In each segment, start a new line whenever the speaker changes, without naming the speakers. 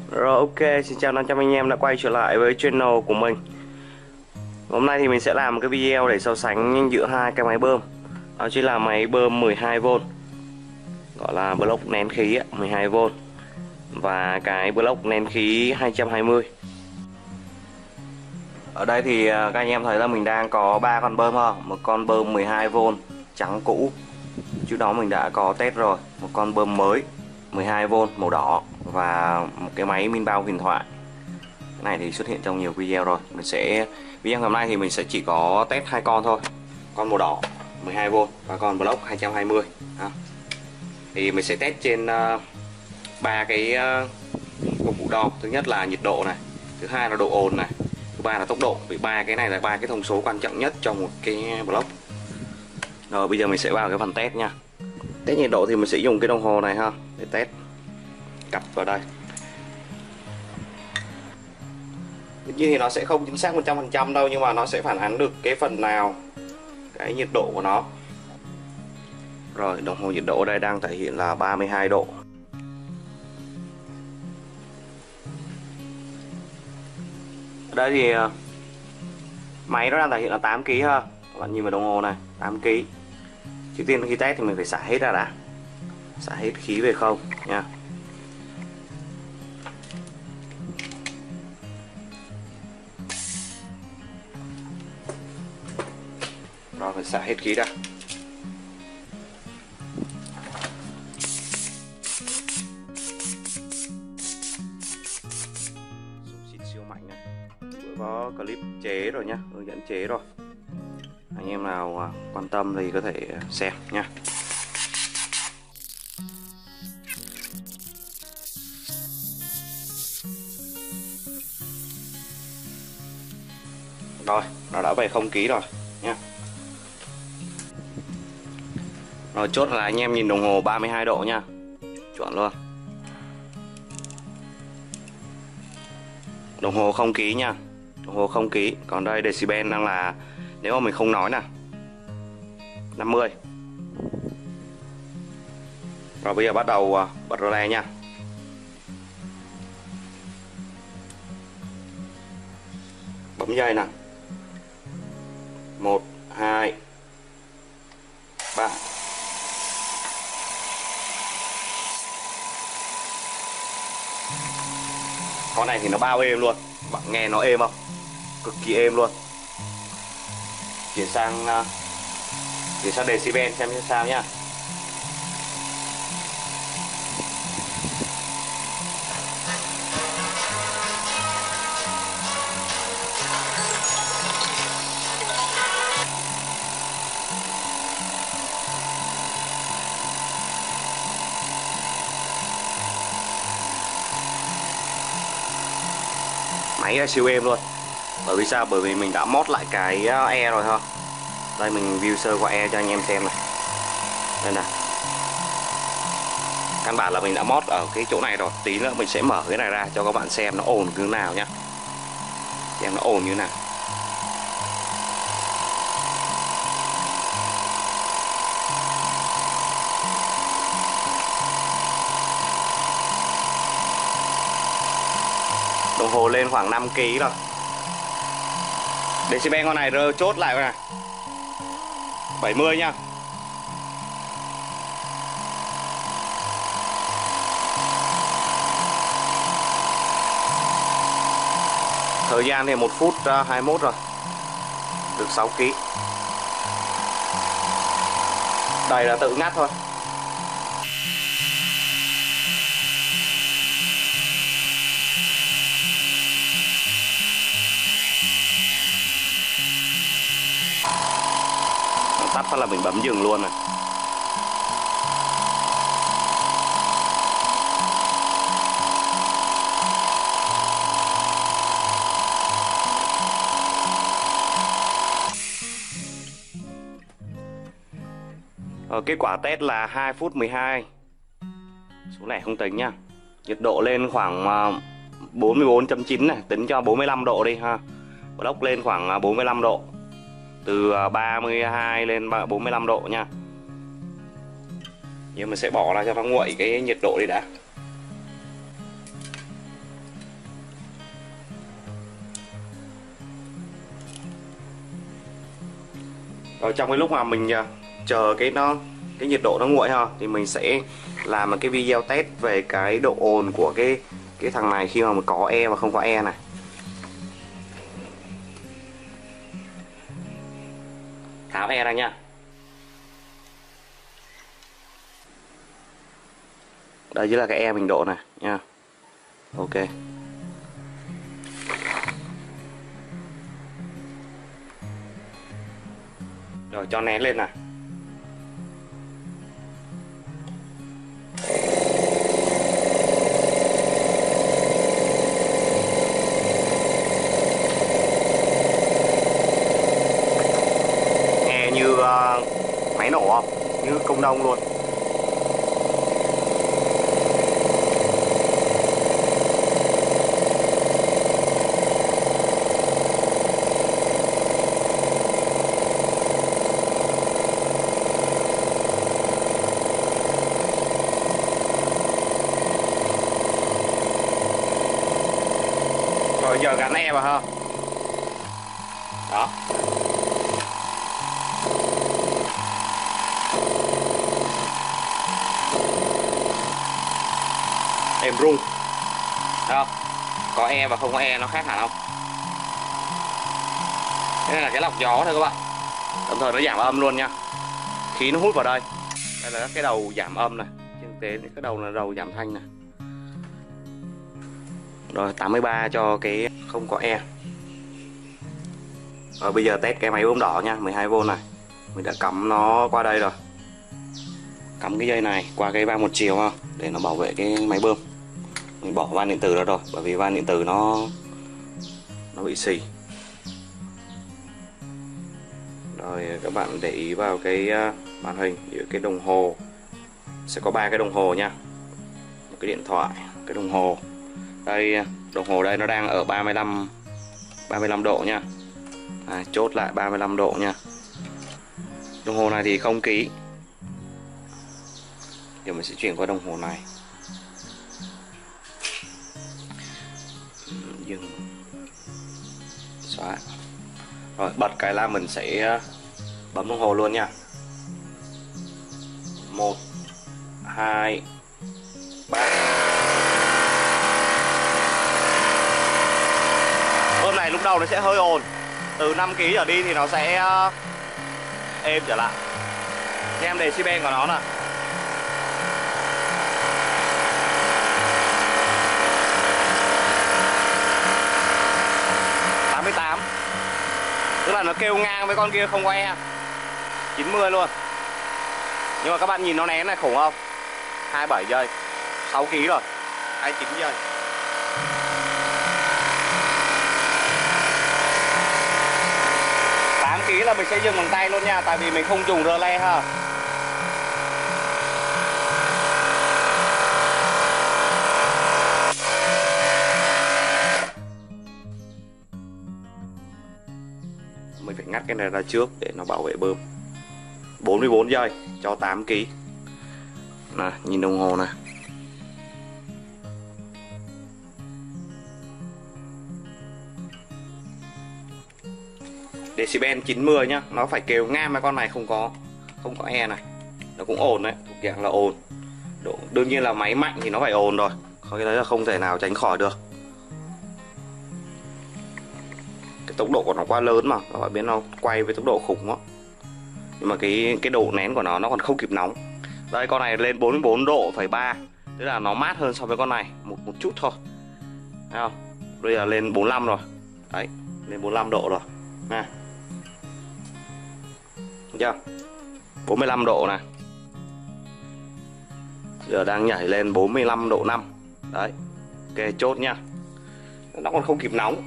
Rồi, ok, xin chào 500 anh em đã quay trở lại với channel của mình. Hôm nay thì mình sẽ làm một cái video để so sánh giữa hai cái máy bơm. Đó chính là máy bơm 12V, gọi là block nén khí 12V, và cái block nén khí 220. Ở đây thì các anh em thấy là mình đang có 3 con bơm ha. Một con bơm 12V trắng cũ, trước đó mình đã có test rồi. Một con bơm mới 12V màu đỏ, và một cái máy min bao huyền thoại. Cái này thì xuất hiện trong nhiều video rồi. Video ngày hôm nay thì mình sẽ chỉ có test hai con thôi. Con màu đỏ 12V và con block 220 đó. Thì mình sẽ test trên ba cái công cụ đo. Thứ nhất là nhiệt độ này, thứ hai là độ ồn này, thứ ba là tốc độ. Vì ba cái này là ba cái thông số quan trọng nhất trong một cái block. Rồi bây giờ mình sẽ vào cái phần test nha. Test nhiệt độ thì mình sẽ dùng cái đồng hồ này ha để test. Cặp vào đây. Tất nhiên thì nó sẽ không chính xác 100% đâu, nhưng mà nó sẽ phản ánh được cái phần nào cái nhiệt độ của nó. Rồi, đồng hồ nhiệt độ ở đây đang thể hiện là 32 độ. Ở đây thì máy nó đang thể hiện là 8 kg ha. Các bạn nhìn vào đồng hồ này, 8 kg. Trước tiên khi test thì mình phải xả hết ra đã. Xả hết khí về không nha. Rồi phải xả hết khí ra. Xịt siêu mạnh này. Vừa có clip chế rồi nhá, hướng dẫn chế rồi. Anh em nào quan tâm thì có thể xem nha. Rồi, nó đã về 0 kg rồi nha. Rồi chốt là anh em nhìn đồng hồ 32 độ nha. Chuẩn luôn. Đồng hồ 0 kg nha. Đồng hồ 0 kg. Còn đây decibel đang là, nếu mà mình không nói nè, 50. Rồi bây giờ bắt đầu bật relay nha. Bấm dây nè. 1 2 3. Con này thì nó bao êm luôn. Bạn nghe nó êm không? Cực kỳ êm luôn. Chuyển sang decibel xem như sao nhá. Máy là siêu êm luôn. Bởi vì sao? Bởi vì mình đã mod lại cái e rồi ha. Đây mình view sơ qua e cho anh em xem này. Đây nè. Căn bản là mình đã mod ở cái chỗ này rồi. Tí nữa mình sẽ mở cái này ra cho các bạn xem nó ồn như nào nhá. Xem nó ồn như nào. Đồng hồ lên khoảng 5 kg rồi. Decibel con này rơ chốt lại con này 70 nha. Thời gian thì 1 phút 21 rồi. Được 6 kg. Đây là tự ngắt thôi. Tắt phát là mình bấm dừng luôn này. Kết quả test là 2 phút 12. Số lẻ không tính nha. Nhiệt độ lên khoảng 44.9 này, tính cho 45 độ đi ha. Block lên khoảng 45 độ. Từ 32 lên 45 độ nha. Nhưng mình sẽ bỏ ra cho nó nguội cái nhiệt độ đi đã. Rồi trong cái lúc mà mình chờ cái nhiệt độ nó nguội ha, thì mình sẽ làm một cái video test về cái độ ồn của cái thằng này khi mà mình có e và không có e này. Tháo e ra nha. Đây chính là cái e mình độ này nha. Ok. Rồi cho nén lên này. Nghe như máy nổ không? Như công đông luôn. Rồi giờ gắn e vào ha. Đó. Êm rung. Thấy không? Có e và không có e nó khác hẳn không? Đây là cái lọc gió thôi các bạn. Đồng thời nó giảm âm luôn nha. Khí nó hút vào đây. Đây là cái đầu giảm âm này. Trên thực tế cái đầu là đầu giảm thanh này. Rồi 83 cho cái không có e. Rồi bây giờ test cái máy bơm đỏ nha, 12V này. Mình đã cắm nó qua đây rồi. Cắm cái dây này qua cái van một chiều ha, để nó bảo vệ cái máy bơm. Mình bỏ van điện tử ra rồi, bởi vì van điện tử nó bị xì. Rồi các bạn để ý vào cái màn hình, giữa cái đồng hồ sẽ có 3 cái đồng hồ nha. Một cái điện thoại, cái đồng hồ. Đây đồng hồ đây nó đang ở 35 độ nha. Chốt lại 35 độ nha. Đồng hồ này thì không ký. Giờ mình sẽ chuyển qua đồng hồ này. Dừng. Xóa. Rồi bật cái là mình sẽ bấm đồng hồ luôn nha. 1 2 3. Bơm này lúc đầu nó sẽ hơi ồn. Từ 5 kg trở đi thì nó sẽ êm trở lại. Xem decibel của nó nè. Tức là nó kêu ngang với con kia không có e. 90 luôn. Nhưng mà các bạn nhìn nó nén này khủng không? 27 giây 6 kg rồi, 29 giây. Ký là mình sẽ dừng bằng tay luôn nha, tại vì mình không dùng rơ le ha. Mình phải ngắt cái này ra trước để nó bảo vệ bơm. 44 giây cho 8 kg. Nè, nhìn đồng hồ này. Decibel 90 nhá, nó phải kêu ngang với con này không có e này. Nó cũng ồn đấy, thuộc dạng là ồn. Đương nhiên là máy mạnh thì nó phải ồn rồi. Cái đấy là không thể nào tránh khỏi được. Cái tốc độ của nó quá lớn mà, các bạn biết nó quay với tốc độ khủng đó. Nhưng mà cái độ nén của nó còn không kịp nóng. Đây con này lên 44 độ phẩy 3, tức là nó mát hơn so với con này một chút thôi. Thấy không? Bây giờ lên 45 rồi. Đấy, lên 45 độ rồi. Nè. Chưa? 45 độ này. Giờ đang nhảy lên 45 độ 5. Đấy. Ok, chốt nha. Nó còn không kịp nóng.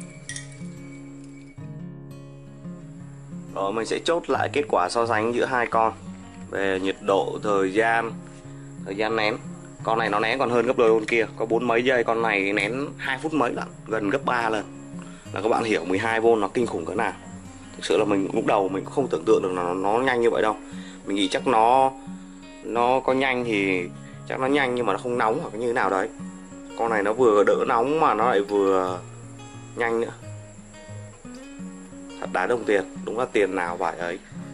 Rồi mình sẽ chốt lại kết quả so sánh giữa hai con về nhiệt độ, thời gian nén. Con này nó nén còn hơn gấp đôi con kia, có 4 mấy giây, con này nén 2 phút mấy lận, gần gấp 3 lần. Là các bạn hiểu 12V nó kinh khủng cỡ nào. Thực sự là mình lúc đầu mình cũng không tưởng tượng được là nó nhanh như vậy đâu. Mình nghĩ chắc nó có nhanh thì chắc nó nhanh nhưng mà nó không nóng hoặc như thế nào đấy. Con này nó vừa đỡ nóng mà nó lại vừa nhanh nữa. Thật đáng đồng tiền, đúng là tiền nào phải ấy.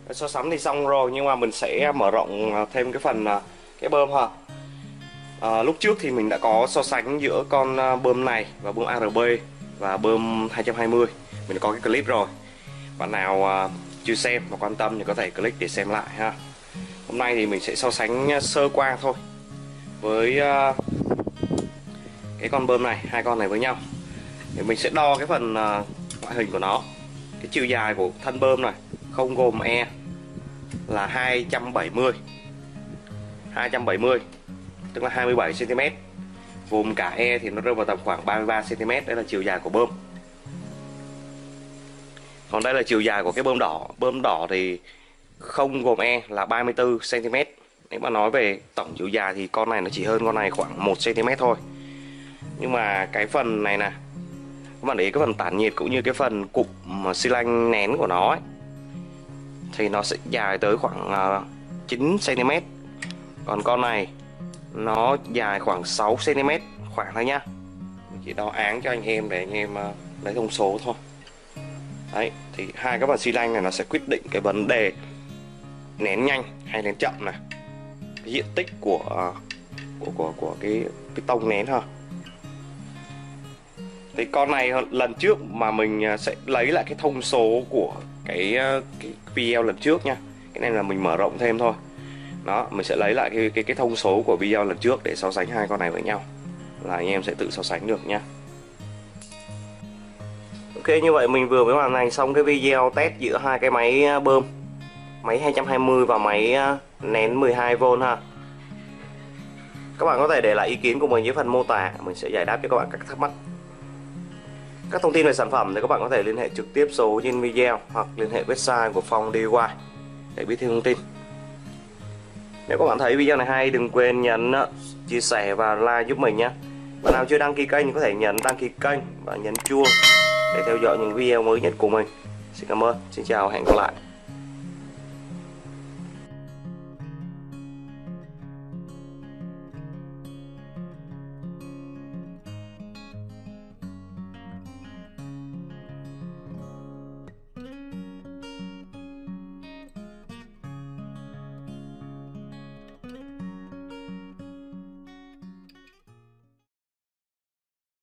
So sánh thì xong rồi, nhưng mà mình sẽ mở rộng thêm cái phần cái bơm ha. Lúc trước thì mình đã có so sánh giữa con bơm này và bơm ARB và bơm 220. Mình đã có cái clip rồi. Bạn nào chưa xem mà quan tâm thì có thể click để xem lại ha. Hôm nay thì mình sẽ so sánh sơ qua thôi với cái con bơm này, hai con này với nhau. Thì mình sẽ đo cái phần ngoại hình của nó. Cái chiều dài của thân bơm này không gồm E là 270, tức là 27 cm. Gồm cả E thì nó rơi vào tầm khoảng 33 cm, đây là chiều dài của bơm. Còn đây là chiều dài của cái bơm đỏ. Bơm đỏ thì không gồm E là 34 cm. Nếu mà nói về tổng chiều dài thì con này nó chỉ hơn con này khoảng 1 cm thôi. Nhưng mà cái phần này nè, các bạn để ý cái phần tản nhiệt cũng như cái phần cụm xi lanh nén của nó ấy, thì nó sẽ dài tới khoảng 9 cm. Còn con này nó dài khoảng 6 cm khoảng thôi nhá. Mình chỉ đo áng cho anh em để anh em lấy thông số thôi. Đấy, thì hai cái phần xi lanh này nó sẽ quyết định cái vấn đề nén nhanh hay nén chậm này, cái diện tích của cái tông nén ha. Thì con này lần trước mà mình sẽ lấy lại cái thông số của cái video lần trước nha. Cái này là mình mở rộng thêm thôi. Đó, mình sẽ lấy lại cái thông số của video lần trước để so sánh hai con này với nhau, là anh em sẽ tự so sánh được nha. Ok, như vậy mình vừa mới hoàn thành xong cái video test giữa hai cái máy bơm, máy 220 và máy nén 12V ha. Các bạn có thể để lại ý kiến của mình dưới phần mô tả, mình sẽ giải đáp cho các bạn các thắc mắc. Các thông tin về sản phẩm thì các bạn có thể liên hệ trực tiếp số trên video hoặc liên hệ website của Phong DIY để biết thêm thông tin. Nếu các bạn thấy video này hay, đừng quên nhấn chia sẻ và like giúp mình nhé. Bạn nào chưa đăng ký kênh thì có thể nhấn đăng ký kênh và nhấn chuông để theo dõi những video mới nhất của mình. Xin cảm ơn, xin chào, hẹn gặp lại.